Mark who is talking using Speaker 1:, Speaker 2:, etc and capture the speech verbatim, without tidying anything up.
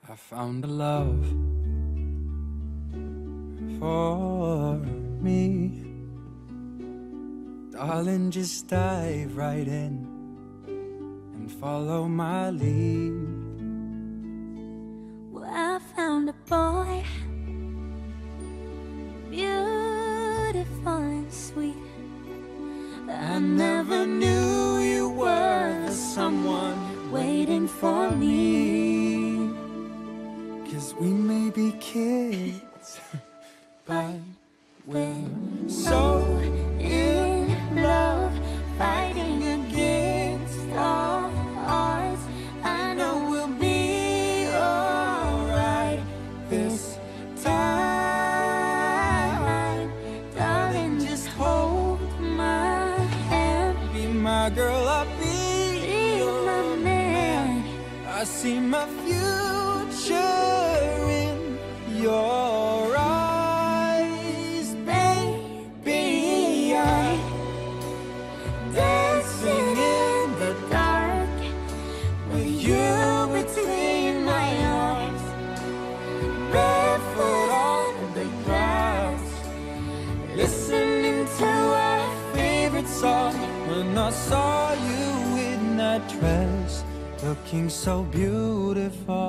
Speaker 1: I found a love for me. Darling, just dive right in and follow my lead.
Speaker 2: Well, I found a boy, beautiful and sweet. I never knew you were the someone waiting for me.
Speaker 1: 'Cause we may be kids, but we're so
Speaker 2: In love, fighting against all odds. I know we'll be alright this time. Darling, just hold my hand.
Speaker 1: be my girl, I'll be
Speaker 2: Be
Speaker 1: your
Speaker 2: my man.
Speaker 1: I see my future in your eyes,
Speaker 2: Baby, I dancing in the dark with you between my arms, barefoot on the grass,
Speaker 1: listening to our favorite song. When I saw you in that dress, looking so beautiful.